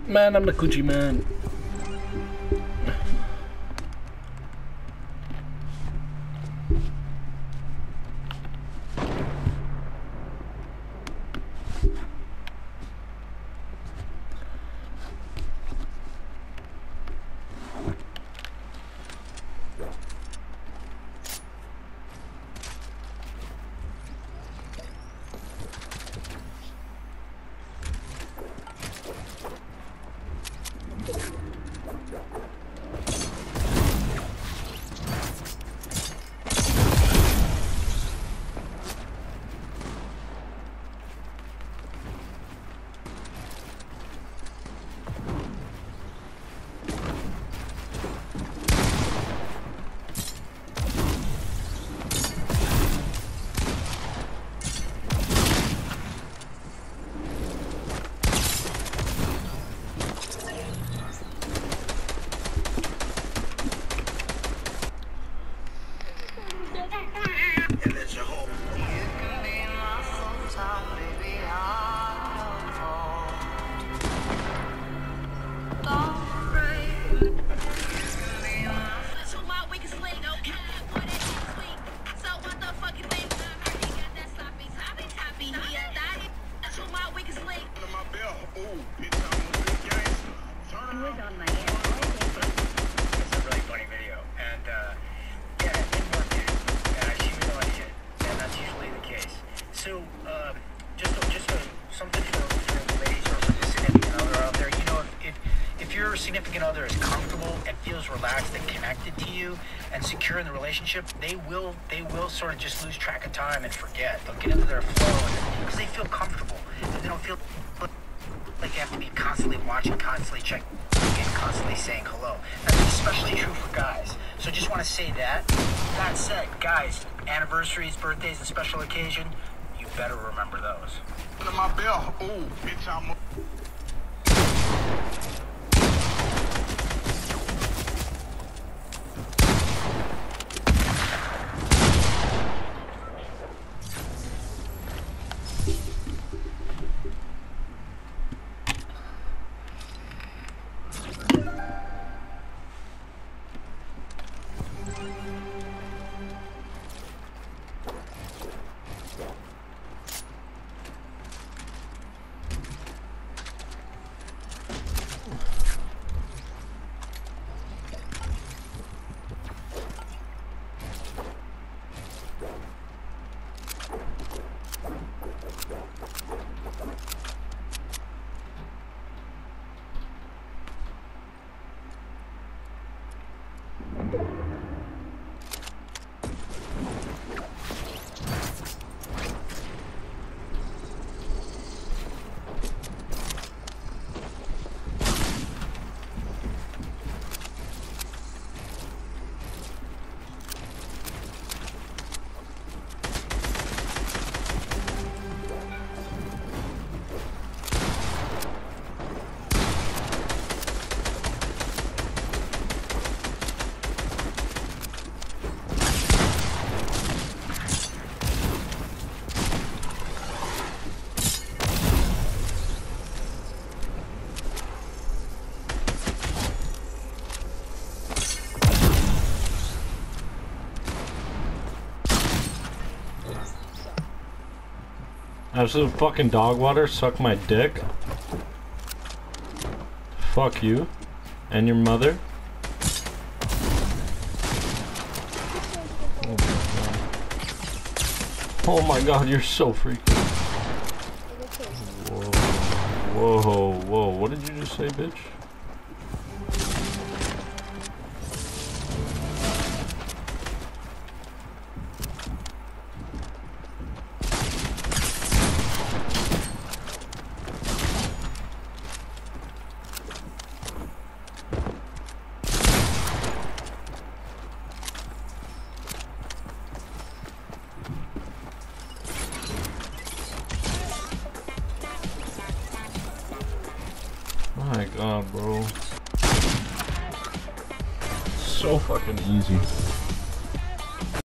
Man, I'm the coochie man. Significant other is comfortable and feels relaxed and connected to you and secure in the relationship, they will sort of just lose track of time and forget. They'll get into their flow because they feel comfortable and they don't feel like they have to be constantly watching, constantly checking, and constantly saying hello. That's especially true for guys. So just want to say that. That said, guys, anniversaries, birthdays, and special occasion, you better remember those. Under my bell. Ooh, bitch, I'm absolute fucking dog water, suck my dick. Fuck you. And your mother. Oh my god, you're so freaky. Whoa. Whoa, whoa, what did you just say, bitch? My god, bro. So fucking easy.